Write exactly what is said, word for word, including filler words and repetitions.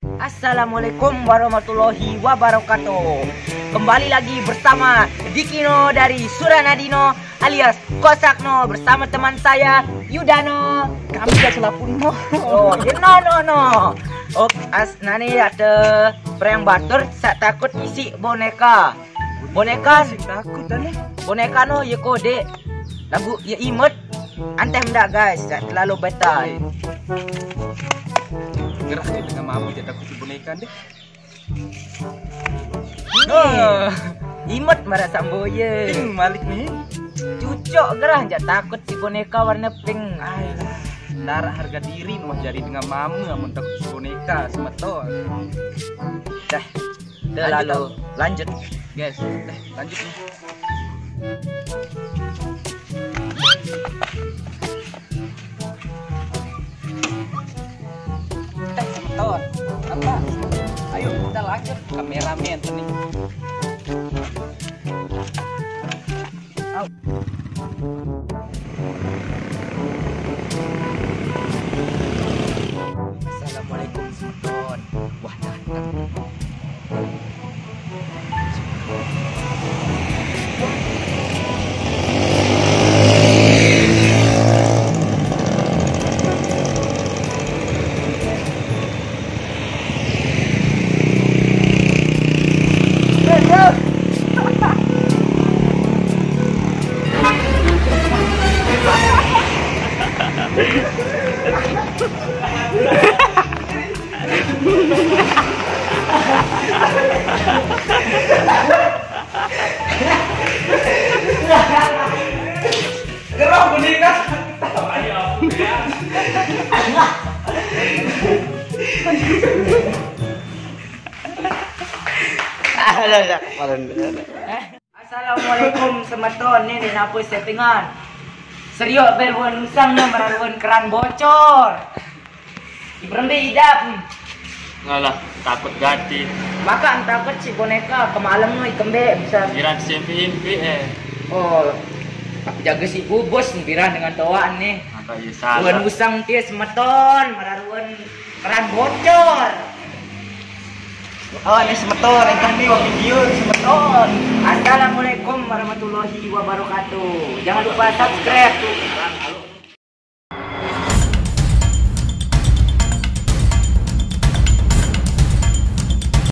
Assalamualaikum warahmatullahi wabarakatuh. Kembali lagi bersama Dikino dari Suranadino alias Kosakno bersama teman saya Yudano. Kami gak selapun no. Oh, ya no no no. Oh, as nani ada perang batur sak takut isi boneka. Boneka Takut dah. boneka no ya kode. Lagu ya imut. Antem dah guys, tak terlalu betai. Gerah dia dengan mami dia takut si boneka deh. Oh, imut marah samboye. Ping Malik nih. Cucok gerah jak takut si boneka warna pink. Ay, lara harga diri mah jadi dengan mama amun takut si boneka semeton. Dah, dah Lanjut, lalu lanjut. Guys, dah lanjut nih. Eh, semeton. Apa? Ayo kita lanjut kameramen nih. Au. Assalamualaikum semeton. Wah datang. Gerah boneka. Assalamualaikum semeton ni di napa settingan. Serius berwan usangnya meraruan keran bocor. Ibrembe idap. Ngalah, takut ganti. Maka takut si boneka ke malam nu ikembe bisa. Jiran simpi-impi eh. Oh, jaga si bubus pirah dengan toaan nih. Apa ya Ruan salah? usang tia semeton meraruan keran bocor. Oh, ini semeton, yang nih wong video semeton. Assalamualaikum warahmatullahi wabarakatuh. Jangan lupa subscribe.